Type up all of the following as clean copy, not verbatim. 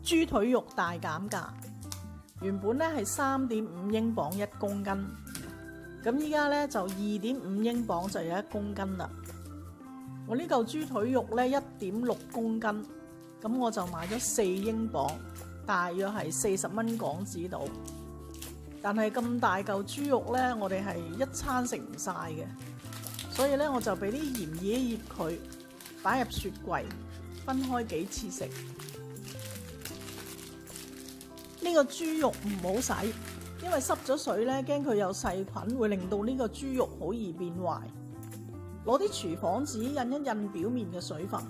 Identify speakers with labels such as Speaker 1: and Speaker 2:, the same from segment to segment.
Speaker 1: 豬腿肉大減價，原本咧係3.5英鎊1公斤，咁依家咧就2.5英鎊就有1公斤啦。我呢嚿豬腿肉咧1.6公斤，咁我就買咗4英鎊，大約係40蚊港紙度。但係咁大嚿豬肉咧，我哋係一餐食唔晒嘅，所以咧我就俾啲鹽醃一醃佢，擺入雪櫃，分開幾次食。呢個豬肉唔好洗，因為濕咗水咧，驚佢有細菌，會令到呢個豬肉好易變壞。攞啲廚房紙印一印表面嘅水分。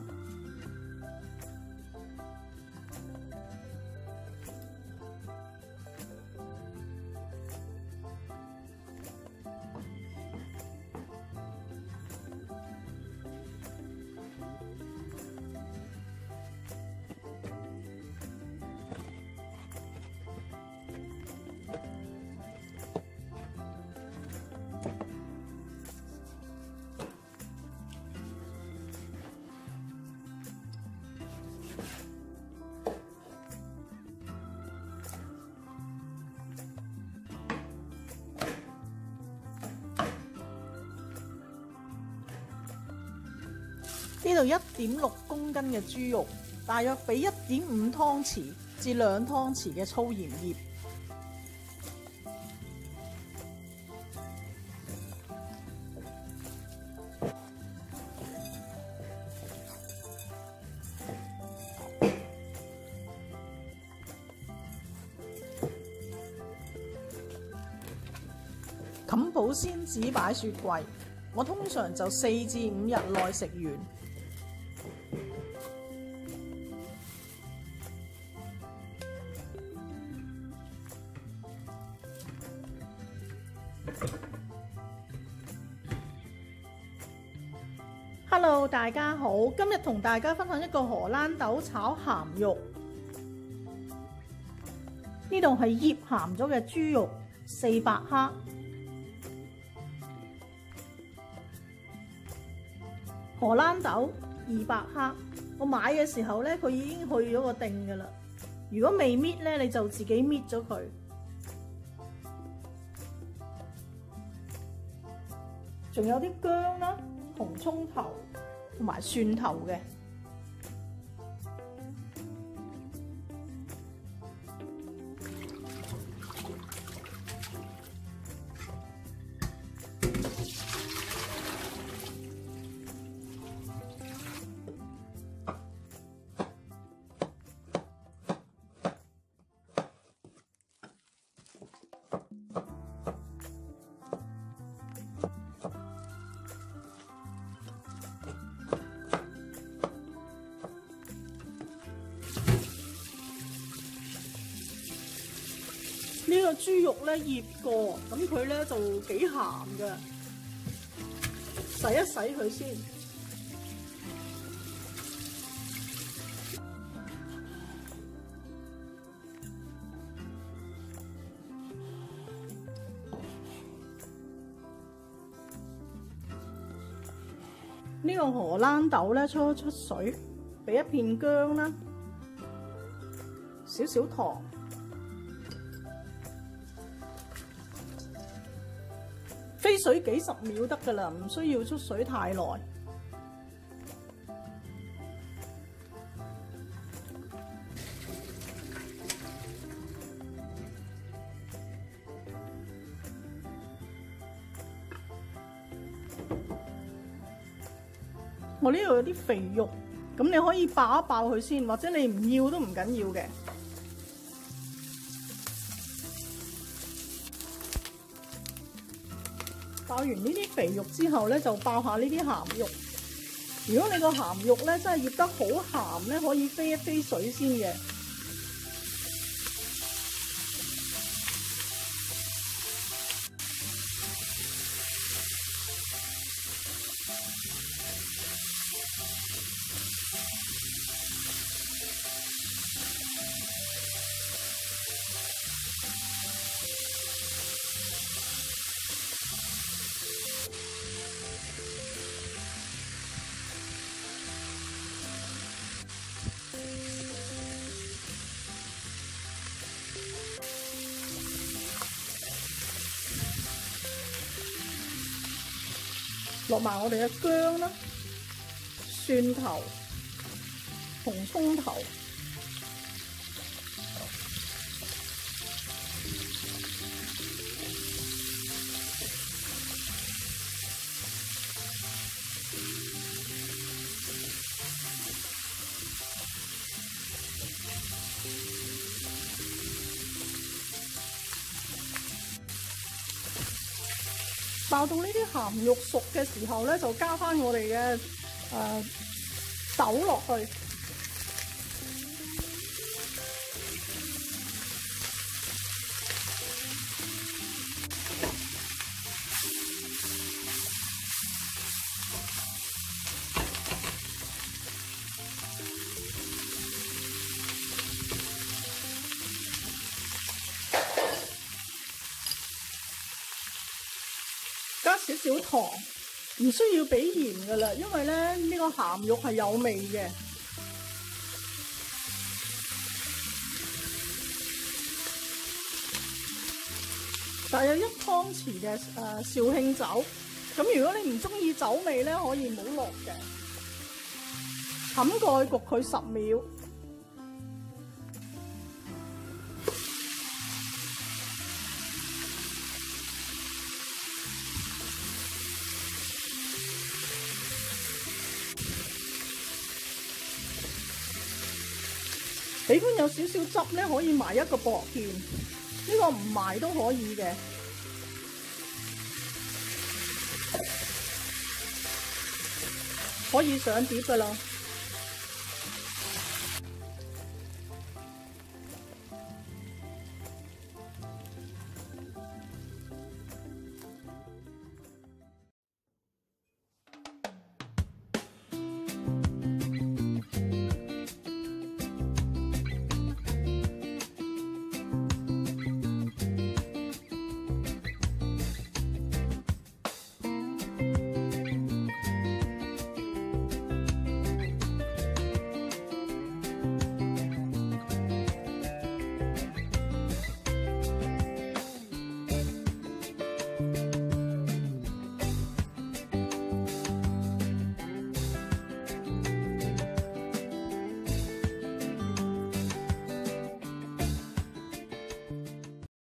Speaker 1: 呢度1.6公斤嘅豬肉，大約俾1.5湯匙至2湯匙嘅粗鹽醃。冚保鮮紙擺雪櫃，我通常就4至5日內食完。Hello， 大家好，今日同大家分享一個荷蘭豆炒鹹肉。呢度係醃鹹咗嘅豬肉400克，荷蘭豆200克。我買嘅時候咧，佢已經去咗個頂㗎喇。如果未搣咧，你就自己搣咗佢。仲有啲薑啦、紅葱頭同埋蒜頭嘅。呢個豬肉咧醃過，咁佢咧就幾鹹㗎，洗一洗佢先。呢個荷蘭豆咧出水，俾一片薑啦，少少糖。飛水幾十秒得㗎啦，唔需要出水太耐。我呢度有啲肥肉，咁你可以爆一爆佢先，或者你唔要都唔緊要嘅。爆完呢啲肥肉之後咧，就爆下呢啲鹹肉。如果你個鹹肉咧真係醃得好鹹咧，可以飛一飛水先嘅。 落埋我哋嘅薑啦、蒜頭、紅葱頭。爆到呢啲鹹肉熟嘅時候咧，就加翻我哋嘅豆落去。加少少糖，唔需要俾鹽噶啦，因為咧呢個鹹肉係有味嘅。大約1湯匙嘅紹興酒，咁如果你唔中意酒味咧，可以唔好落嘅。冚蓋焗佢10秒。喜歡有少少汁咧，可以埋一個薄芡，呢個唔埋都可以嘅。可以上碟㗎喇。